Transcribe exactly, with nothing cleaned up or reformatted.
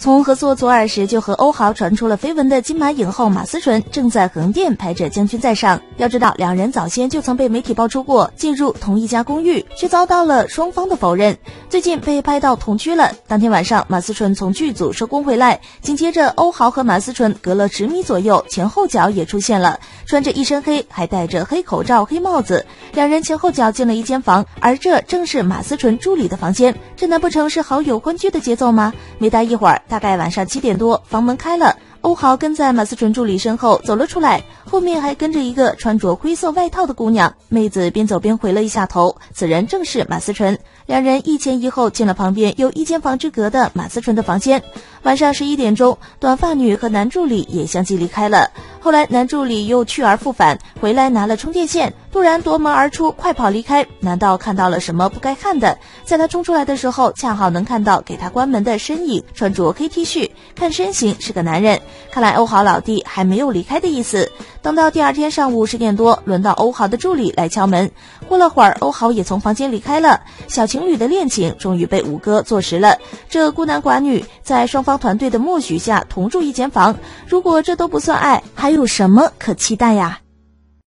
从合作左耳时就和欧豪传出了绯闻的金马影后马思纯正在横店拍着《将军在上》。要知道，两人早先就曾被媒体爆出过进入同一家公寓，却遭到了双方的否认。最近被拍到同居了。当天晚上，马思纯从剧组收工回来，紧接着欧豪和马思纯隔了十米左右，前后脚也出现了，穿着一身黑，还戴着黑口罩、黑帽子。两人前后脚进了一间房，而这正是马思纯助理的房间。这难不成是好友欢聚的节奏吗？没待一会儿，大概晚上七点多，房门开了，欧豪跟在马思纯助理身后走了出来，后面还跟着一个穿着灰色外套的姑娘。妹子边走边回了一下头，此人正是马思纯。两人一前一后进了旁边有一间房之隔的马思纯的房间。晚上十一点钟，短发女和男助理也相继离开了。后来男助理又去而复返，回来拿了充电线，突然夺门而出，快跑离开。难道看到了什么不该看的？在他冲出来的时候，恰好能看到给他关门的身影，穿着黑 T 恤，看身形是个男人。看来欧豪老弟还没有离开的意思。等到第二天上午十点多，轮到欧豪的助理来敲门。过了会儿，欧豪也从房间离开了。小情侣的恋情终于被五哥坐实了。这孤男寡女在双方团队的默许下同住一间房，如果这都不算爱，还有什么可期待呀？